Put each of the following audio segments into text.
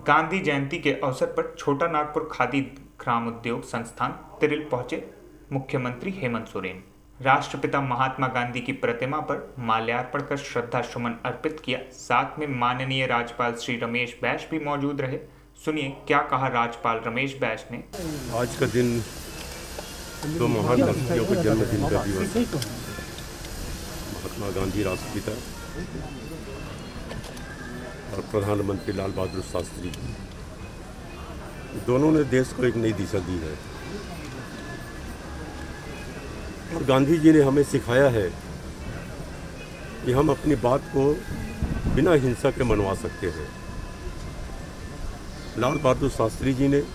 गांधी जयंती के अवसर पर छोटा नागपुर खादीग्रामोद्योग संस्थान तिरिल पहुंचे मुख्यमंत्री हेमंत सोरेन। राष्ट्रपिता महात्मा गांधी की प्रतिमा पर माल्यार्पण कर श्रद्धा सुमन अर्पित किया। साथ में माननीय राज्यपाल श्री रमेश बैस भी मौजूद रहे। सुनिए क्या कहा राज्यपाल रमेश बैस ने। आज का दिन दो महान हस्तियों के जन्मदिन का दिवस है। महात्मा गांधी राष्ट्रपिता और प्रधानमंत्री लाल बहादुर शास्त्री जी, दोनों ने देश को एक नई दिशा दी है। और गांधी जी ने हमें सिखाया है कि हम अपनी बात को बिना हिंसा के मनवा सकते हैं। लाल बहादुर शास्त्री जी ने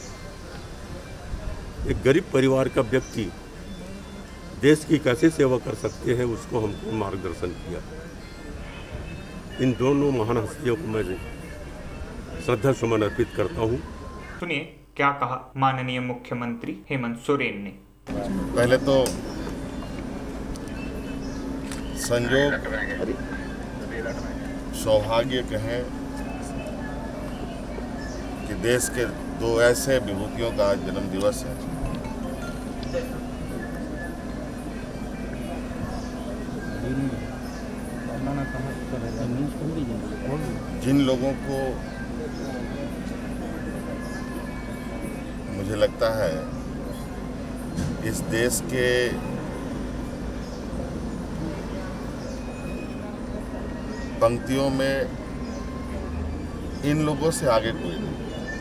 एक गरीब परिवार का व्यक्ति देश की कैसे सेवा कर सकते हैं, उसको हमको मार्गदर्शन किया। इन दोनों महान हस्तियों को मैं श्रद्धा सुमन अर्पित करता हूँ। सुनिए क्या कहा माननीय मुख्यमंत्री हेमंत सोरेन ने। पहले तो संयोग सौभाग्य कहें कि देश के दो ऐसे विभूतियों का आज जन्म दिवस है जिन लोगों को मुझे लगता है इस देश के पंक्तियों में इन लोगों से आगे कोई नहीं।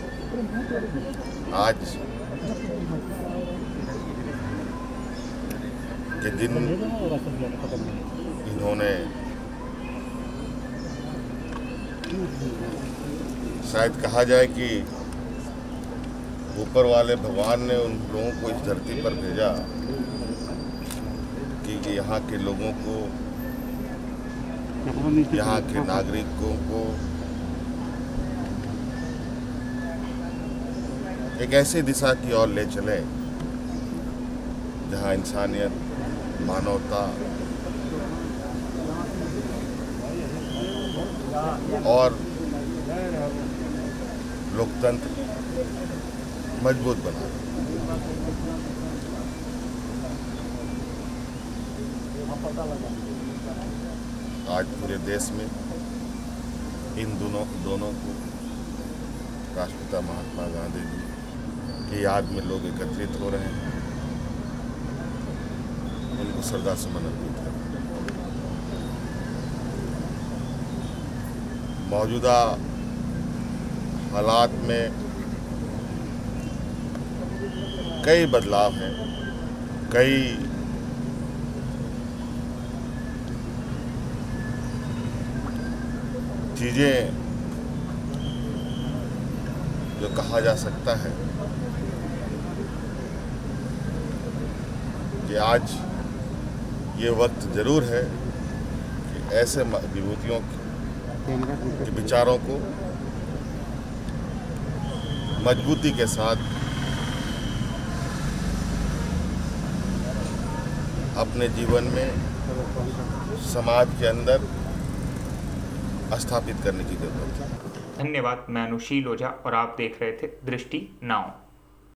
आज के दिन इन्होंने शायद कहा जाए कि ऊपर वाले भगवान ने उन लोगों को इस धरती पर भेजा कि यहाँ के लोगों को, यहाँ के नागरिकों को एक ऐसी दिशा की ओर ले चले जहाँ इंसानियत, मानवता और लोकतंत्र मजबूत बना। आज पूरे देश में इन दोनों को राष्ट्रपिता महात्मा गांधी जी की याद में लोग एकत्रित हो रहे हैं, उनको श्रद्धा सुमन अर्पित है। मौजूदा हालात में कई बदलाव हैं, कई चीजें जो कहा जा सकता है कि आज ये वक्त जरूर है कि ऐसे विभूतियों के विचारों को मजबूती के साथ अपने जीवन में समाज के अंदर स्थापित करने की जरूरत है। धन्यवाद। मैं अनुशील ओझा और आप देख रहे थे दृष्टि नाउ।